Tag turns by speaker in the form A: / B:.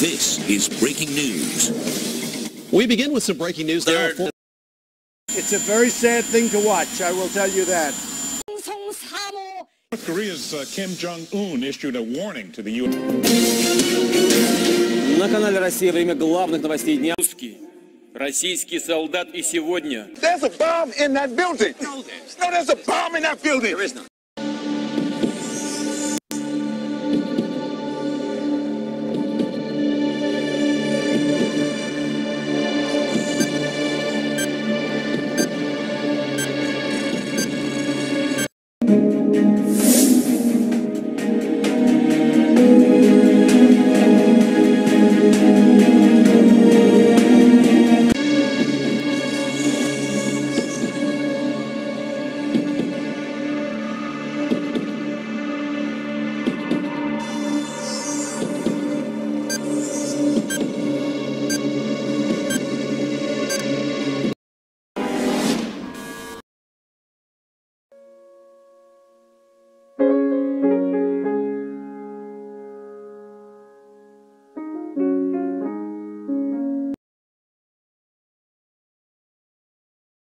A: This is breaking news.
B: We begin with some breaking news.
C: It's a very sad thing to watch, I will tell you that.
D: North Korea's Kim Jong-un issued a warning to the U.S.
E: На канале «Россия» время главных новостей дня. Российский солдат и сегодня.
F: There's a bomb in that building. No, there's a bomb in that building. There is not.